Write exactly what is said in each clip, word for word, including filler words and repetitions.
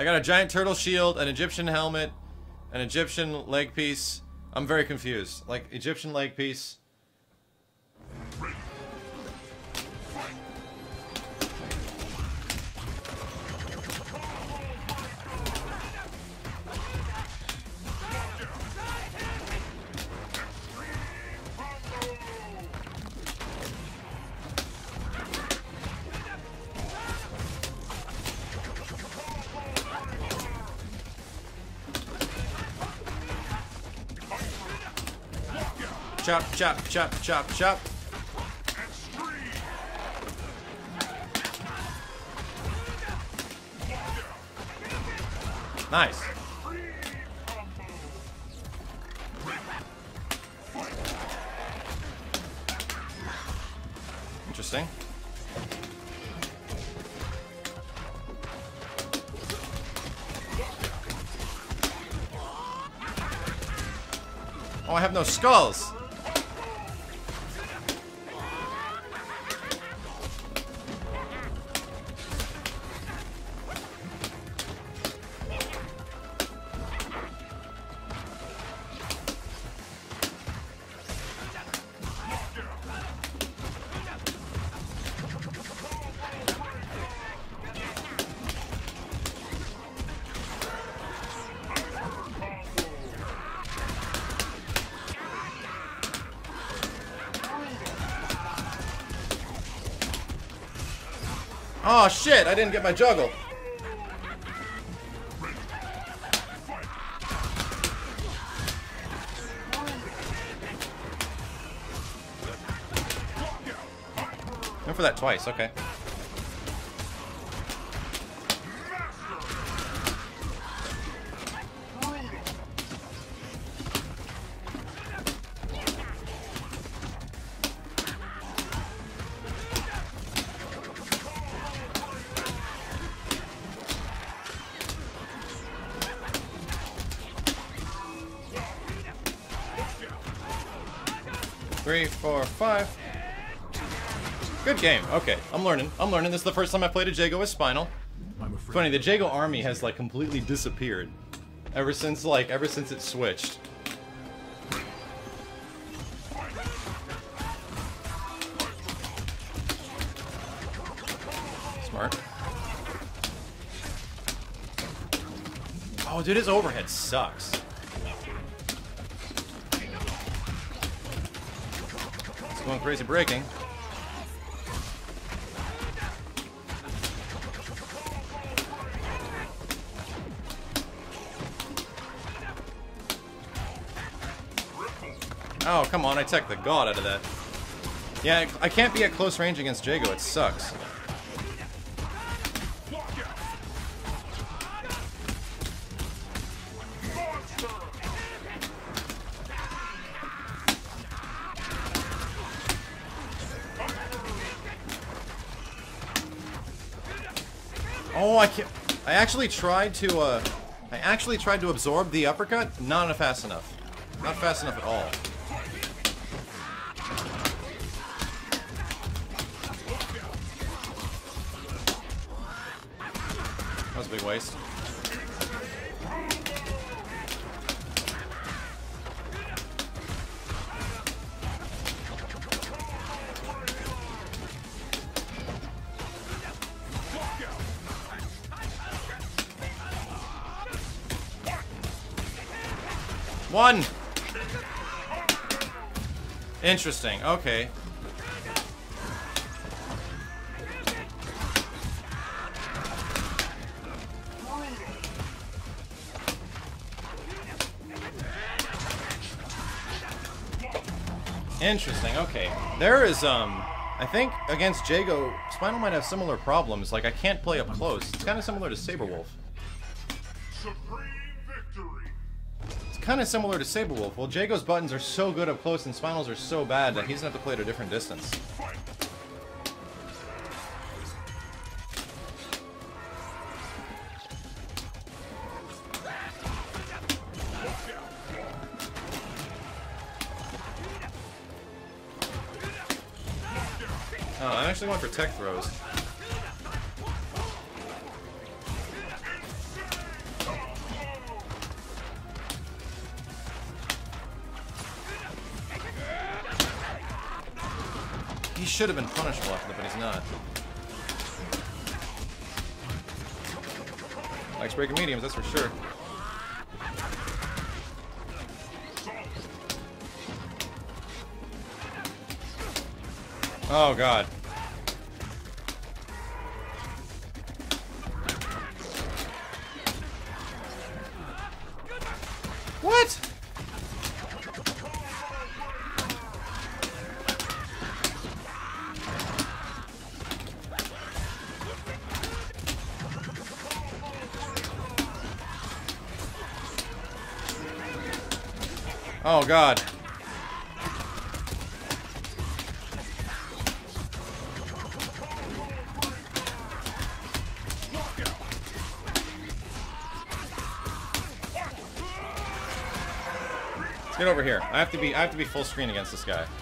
I got a giant turtle shield, an Egyptian helmet, an Egyptian leg piece. I'm very confused. Like, Egyptian leg piece. Chop, chop, chop, chop, chop. Nice. Interesting. Oh, I have no skulls. Oh shit, I didn't get my juggle. Went for that twice, okay. Three, four, five. Good game. Okay, I'm learning. I'm learning. This is the first time I played a Jago with Spinal. Funny, the Jago army has like completely disappeared ever since like ever since it switched. Smart. Oh, dude, his overhead sucks. Going crazy breaking. Oh, come on, I teched the god out of that. Yeah, I can't be at close range against Jago, it sucks. Oh, I can't. I actually tried to, uh, I actually tried to absorb the uppercut. Not fast enough. Not fast enough at all. That was a big waste. One! Interesting, okay. Interesting, okay. There is, um, I think against Jago, Spinal might have similar problems. Like, I can't play up close. It's kind of similar to Saberwolf. Kind of similar to Saberwolf. Well, Jago's buttons are so good up close and Spinal's are so bad that he's gonna have to play at a different distance. Oh, I'm actually going for tech throws. he should have been punishable after that, but he's not. Likes breaking mediums, that's for sure. Oh god. What? Oh god. Let's get over here. I have to be I have to be full screen against this guy.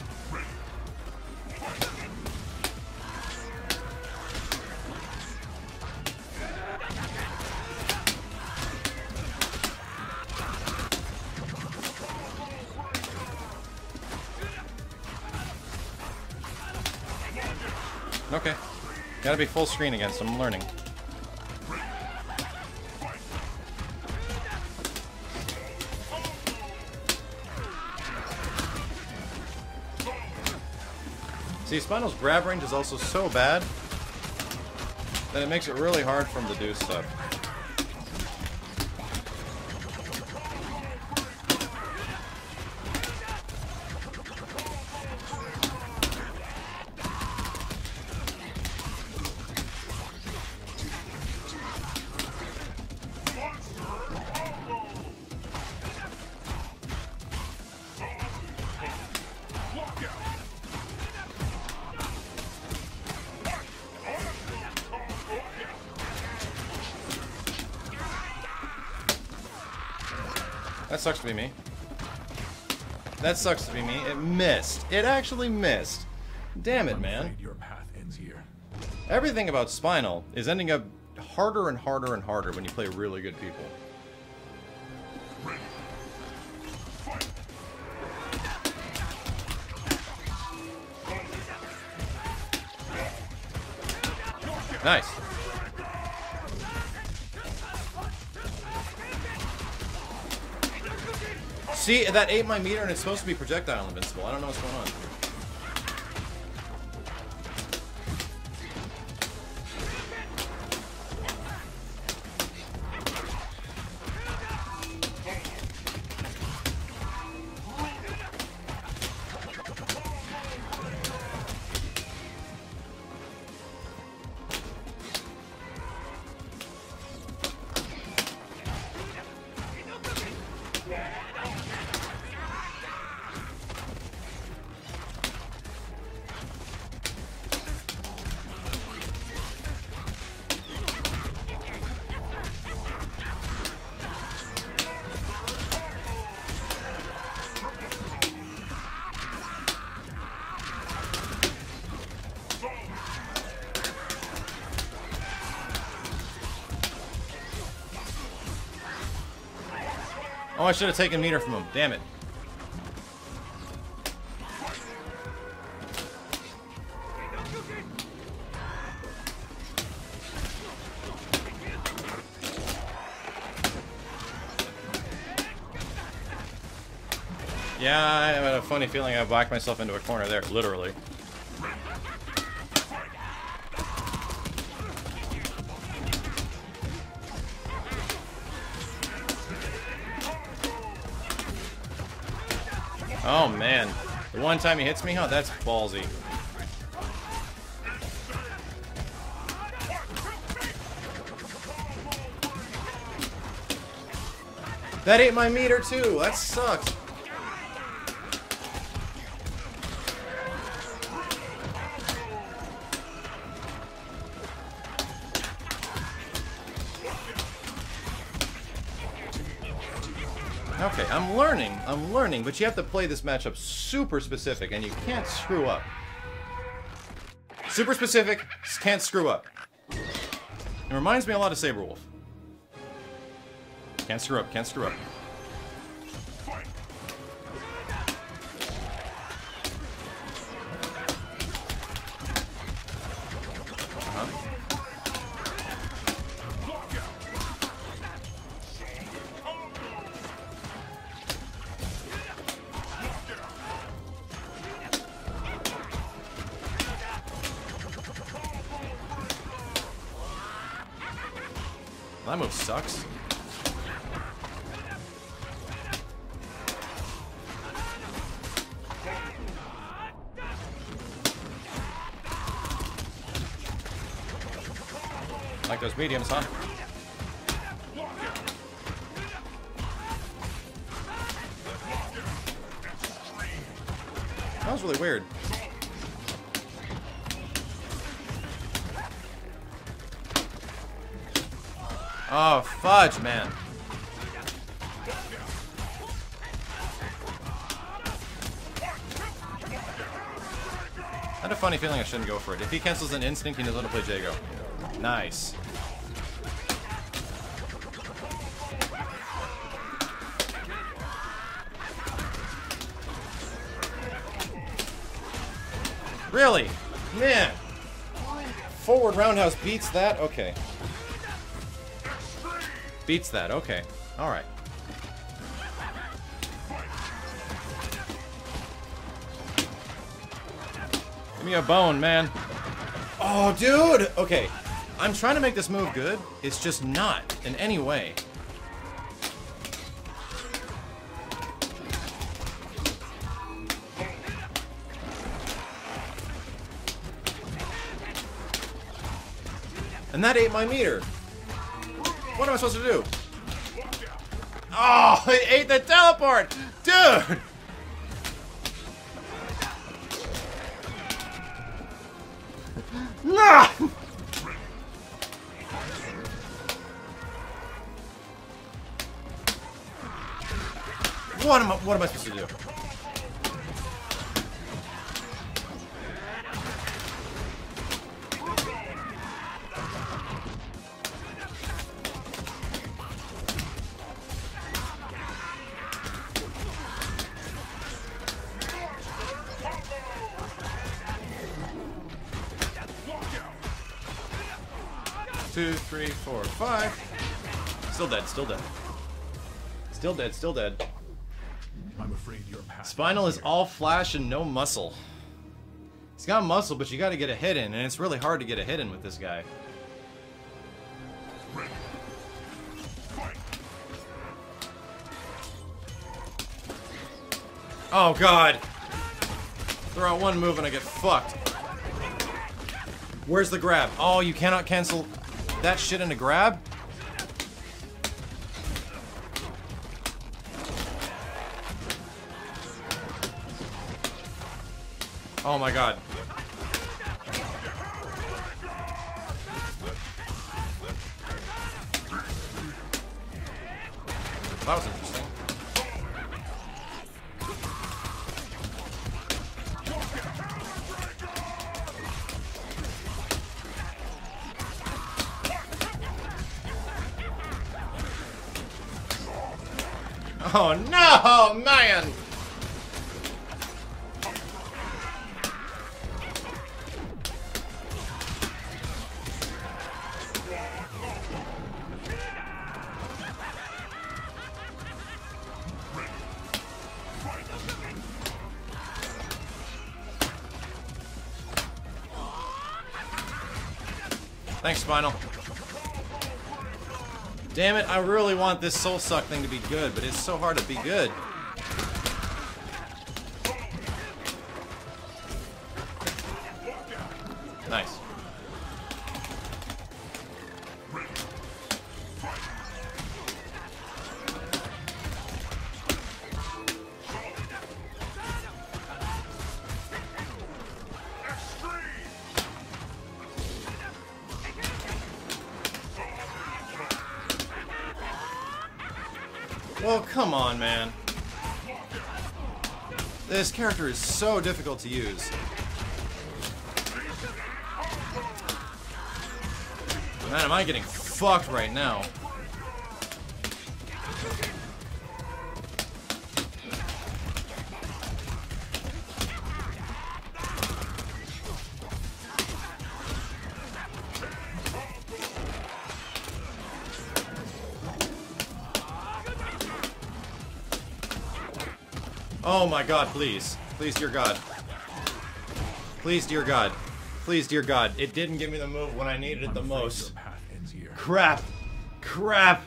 Okay. Gotta be full screen against him. I'm learning. See, Spinal's grab range is also so bad that it makes it really hard for him to do stuff. That sucks to be me. That sucks to be me. It missed. It actually missed. Damn it, man. Your path ends here. Everything about Spinal is ending up harder and harder and harder when you play really good people. Nice. See, that ate my meter and it's supposed to be projectile invincible. I don't know what's going on. Oh, I should have taken meter from him. Damn it. Yeah, I have a funny feeling I backed myself into a corner there, literally. Oh man, the one time he hits me, huh? That's ballsy. That ate my meter too. That sucks. Okay, I'm learning, I'm learning, but you have to play this matchup super specific, and you can't screw up. Super specific, can't screw up. It reminds me a lot of Saberwolf. Can't screw up, can't screw up. That move sucks. Like those mediums, huh? That was really weird. Oh, fudge, man. I had a funny feeling I shouldn't go for it. If he cancels an instinct, he knows how to play Jago. Nice. Really? Man. Forward roundhouse beats that? Okay. Beats that, okay. Alright. Give me a bone, man. Oh, dude! Okay. I'm trying to make this move good. It's just not in any way. And that ate my meter. What am I supposed to do? Oh, it ate the teleport! Dude! Nah! What am I, what am I supposed to do? Two, three, four, five. Still dead, still dead. Still dead, still dead. I'm afraid your path. Spinal is all flash and no muscle. He's got muscle, but you gotta get a hit in, and it's really hard to get a hit in with this guy. Oh god! Throw out one move and I get fucked. Where's the grab? Oh, you cannot cancel that shit into grab? Oh my god. That was interesting. Oh no, man! Thanks, Spinal. Damn it, I really want this Soul Suck thing to be good, but it's so hard to be good. Nice. Well, come on, man. This character is so difficult to use. Man, am I getting fucked right now. Oh my god, please. Please, dear god. Please, dear god. Please, dear god. It didn't give me the move when I needed it the most. Crap. Crap!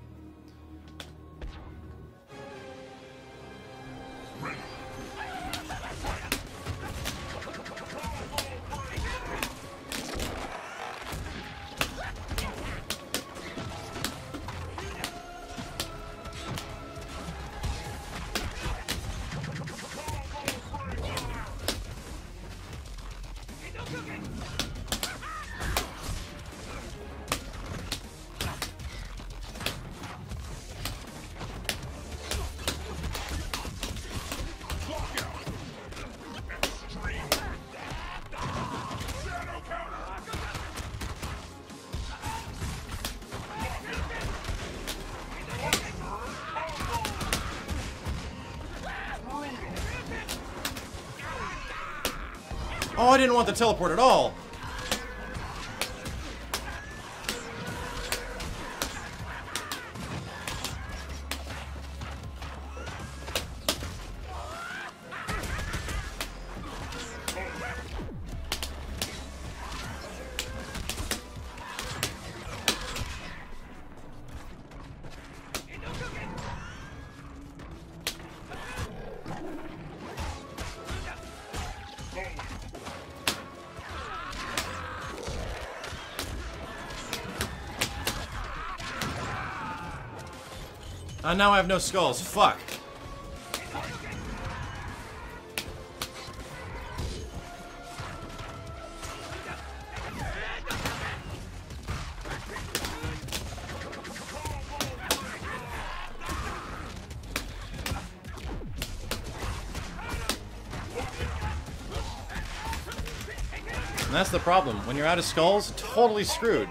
Oh, I didn't want the teleport at all. Uh, now I have no skulls. Fuck. And that's the problem. When you're out of skulls, totally screwed.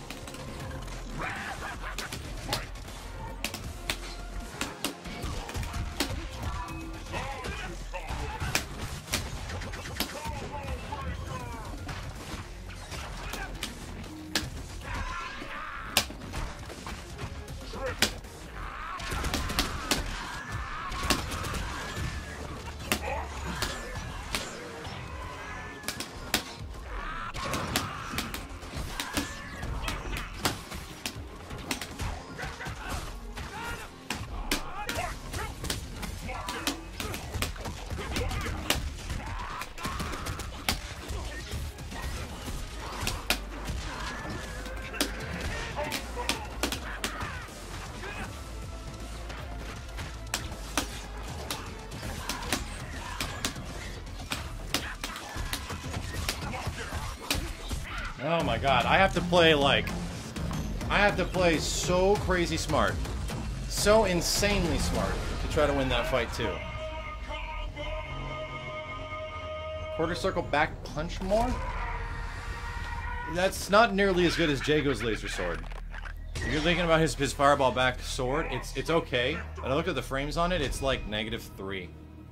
Oh my god, I have to play like... I have to play so crazy smart. So insanely smart to try to win that fight too. Quarter circle back punch more? That's not nearly as good as Jago's laser sword. If you're thinking about his, his fireball back sword, it's, it's okay. But I looked at the frames on it, it's like negative three.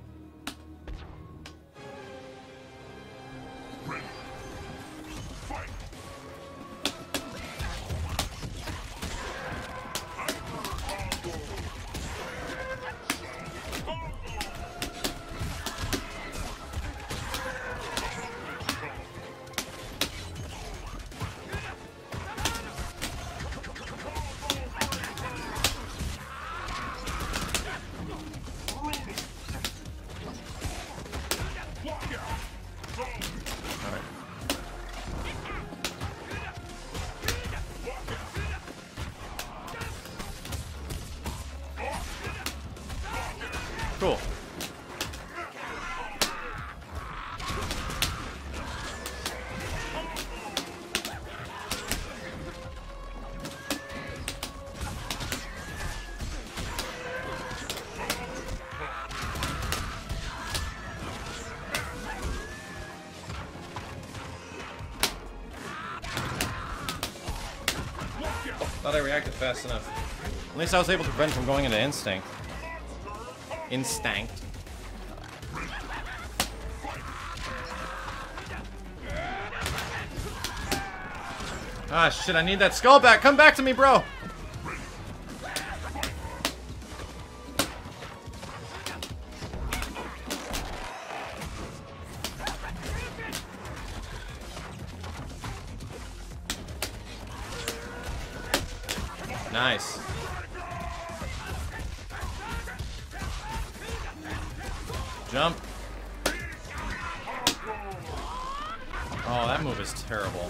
Cool. Thought I reacted fast enough. At least I was able to prevent from going into instinct. Instinct. Ah, shit, I need that skull back. Come back to me, bro. Nice. Jump. Oh, that move is terrible.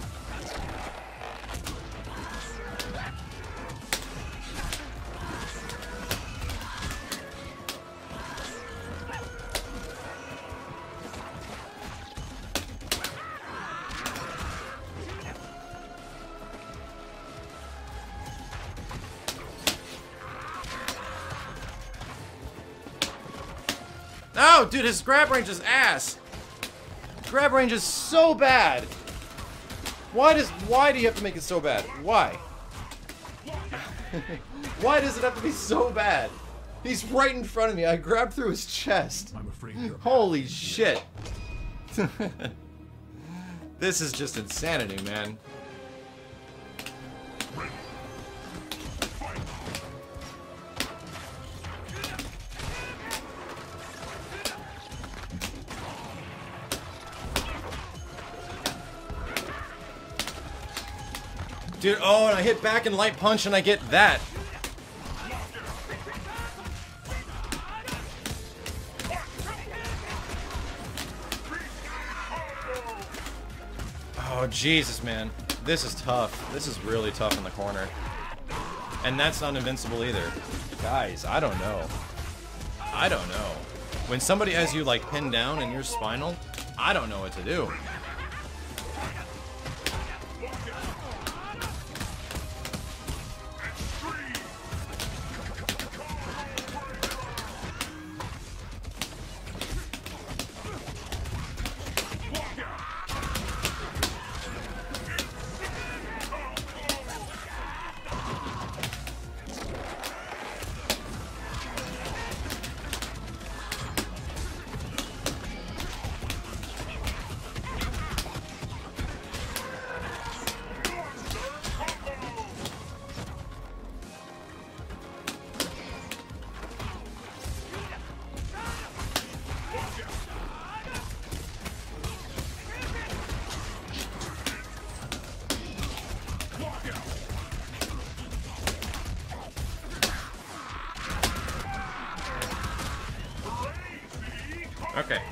No, dude, his grab range is ass. Grab range is so bad. Why does why do you have to make it so bad? Why? Why does it have to be so bad? He's right in front of me. I grabbed through his chest. I'm afraid you're Holy shit. This is just insanity, man. Dude, oh, and I hit back and light punch and I get that. Oh, Jesus, man. This is tough. This is really tough in the corner. And that's not invincible either. Guys, I don't know. I don't know. When somebody has you, like, pinned down and you're spinal, I don't know what to do. Okay.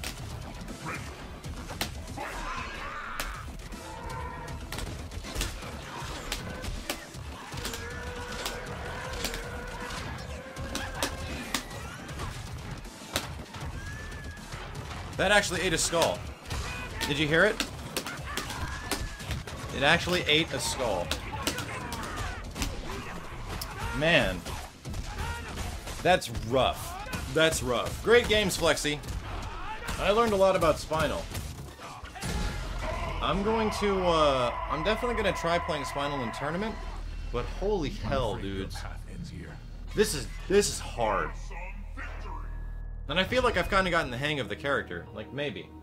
That actually ate a skull. Did you hear it? It actually ate a skull. Man. That's rough. That's rough. Great games, Flexi. I learned a lot about Spinal. I'm going to, uh, I'm definitely going to try playing Spinal in tournament, but holy hell, dudes. This is, this is hard. And I feel like I've kind of gotten the hang of the character. Like, maybe.